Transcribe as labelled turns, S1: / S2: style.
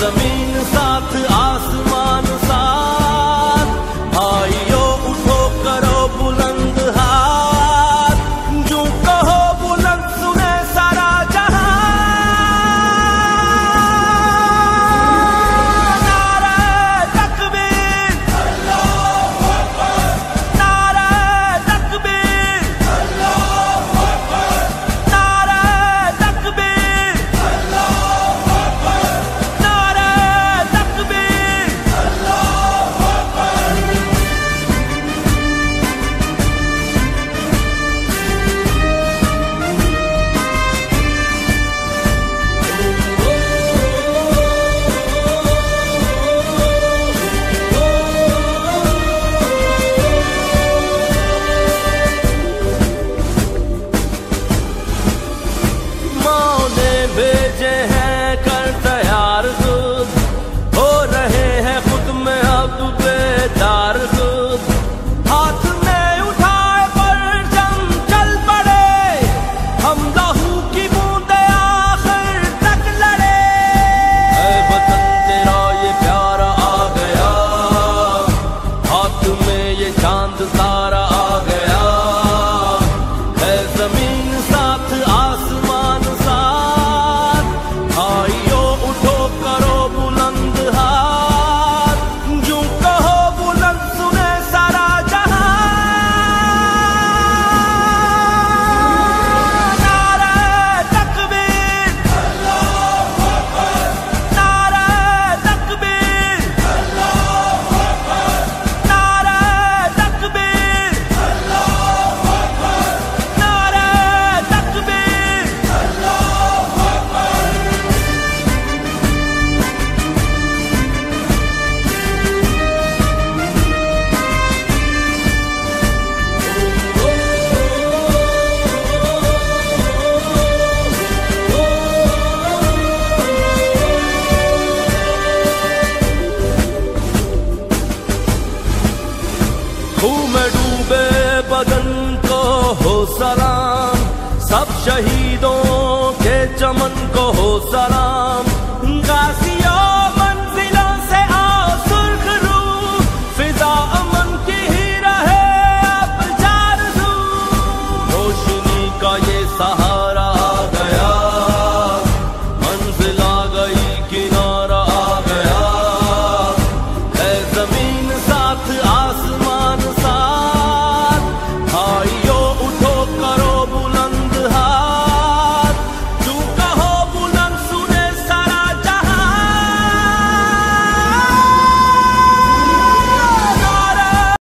S1: जमीन साथ आसमान साथ, भाइयों उठो करो बुलंद हाथ, जो कहो बुलंद सुने सारा जहां। नारे तकबीर, अल्लाहू अकबर, नारे तकबीर, अल्लाहू अकबर, नारे तकबीर, अल्लाहू अकबर, नारे तकबीर, अल्लाहू अकबर। माँ ने भेजे हैं कर तैयार दूध, हो रहे हैं खुद में अब बेदार दूध, हाथ में उठाए परचम चल पड़े, हम लहू की बूंदे आखिर तक लड़े। ऐ वतन तेरा ये प्यारा आ गया, हाथ में ये चांद तारा आ गया, है जमीन साथ आसमान साथ, भाइयों उठो करो बुलंद हाथ, जो कहो बुलंद सुने सारा जहां। नारे तकबीर, अल्लाहू अकबर, नारे तकबीर, अल्लाहू अकबर, नारे तकबीर, अल्लाहू अकबर, नारे तकबीर, अल्लाहू अकबर। खूह में डूबे बदन को हो सलाम, सब शहीदों के चमन को हो सलाम,